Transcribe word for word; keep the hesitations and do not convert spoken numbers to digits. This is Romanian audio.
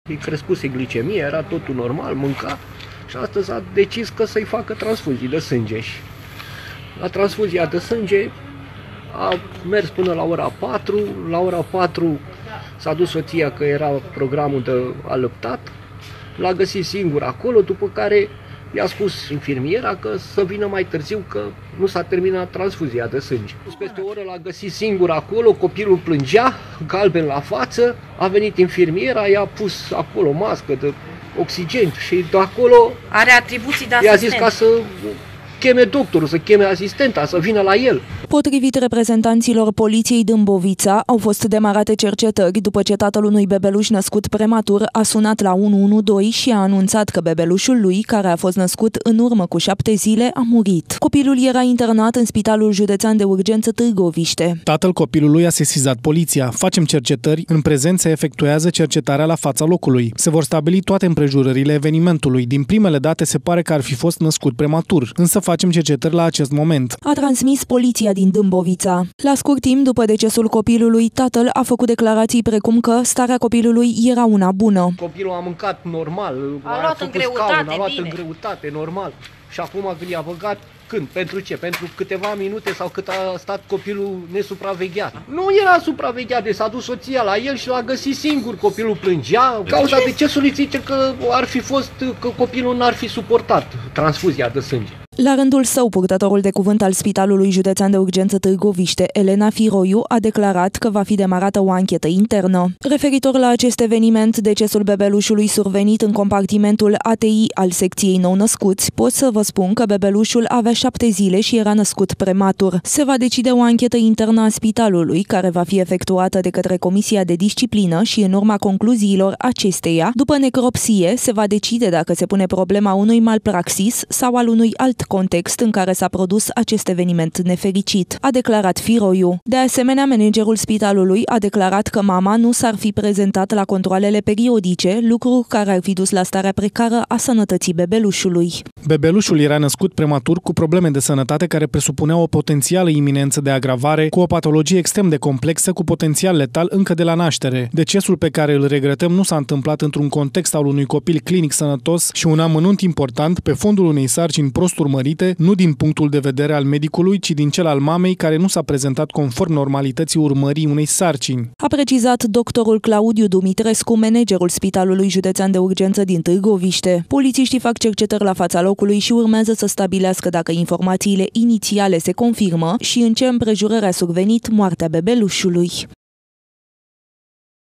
Îi crescuse glicemia, era totul normal, mânca și astăzi a decis că să-i facă transfuzii de sânge. Și la transfuzia de sânge a mers până la ora patru, la ora patru s-a dus soția că era programul de alăptat, l-a găsit singur acolo, după care i-a spus infirmiera că să vină mai târziu, că nu s-a terminat transfuzia de sânge. Peste o oră l-a găsit singur acolo, copilul plângea, galben la față, a venit infirmiera, i-a pus acolo mască de oxigen și de acolo are atribuții de i-a asistent. zis ca să cheme doctorul, să cheme asistenta, să vină la el. Potrivit reprezentanților poliției Dâmbovița, au fost demarate cercetări după ce tatăl unui bebeluș născut prematur a sunat la unu unu doi și a anunțat că bebelușul lui, care a fost născut în urmă cu șapte zile, a murit. Copilul era internat în Spitalul Județean de Urgență Târgoviște. Tatăl copilului a sesizat poliția. Facem cercetări, în prezent se efectuează cercetarea la fața locului. Se vor stabili toate împrejurările evenimentului. Din primele date se pare că ar fi fost născut prematur, însă facem cercetări la acest moment. A transmis poliția din Dâmbovița. La scurt timp după decesul copilului, tatăl a făcut declarații precum că starea copilului era una bună. Copilul a mâncat normal, A luat în greutate, scaun, a luat bine. în greutate, normal. Și acum când i-a băgat, când? Pentru ce? Pentru câteva minute sau cât a stat copilul nesupravegheat. Nu era supravegheat, deci s-a dus soția la el și l-a găsit singur. Copilul plângea. Cauza decesului zice că ar fi fost, că copilul n-ar fi suportat transfuzia de sânge. La rândul său, purtătorul de cuvânt al Spitalului Județean de Urgență Târgoviște, Elena Firoiu, a declarat că va fi demarată o anchetă internă. Referitor la acest eveniment, decesul bebelușului survenit în compartimentul A T I al secției nou-născuți, pot să vă spun că bebelușul avea șapte zile și era născut prematur. Se va decide o anchetă internă a spitalului, care va fi efectuată de către Comisia de Disciplină și în urma concluziilor acesteia, după necropsie, se va decide dacă se pune problema unui malpraxis sau al unui alt context în care s-a produs acest eveniment nefericit, a declarat Firoiu. De asemenea, managerul spitalului a declarat că mama nu s-ar fi prezentat la controalele periodice, lucru care ar fi dus la starea precară a sănătății bebelușului. Bebelușul era născut prematur cu probleme de sănătate care presupuneau o potențială iminență de agravare, cu o patologie extrem de complexă, cu potențial letal încă de la naștere. Decesul pe care îl regretăm nu s-a întâmplat într-un context al unui copil clinic sănătos și un amănunt important pe fondul unei sarcini prost urmărite, nu din punctul de vedere al medicului, ci din cel al mamei, care nu s-a prezentat conform normalității urmării unei sarcini. A precizat doctorul Claudiu Dumitrescu, managerul Spitalului Județean de Urgență din Târgoviște. Polițiștii fac cercetări la fața locului și urmează să stabilească dacă informațiile inițiale se confirmă și în ce împrejurări a survenit moartea bebelușului.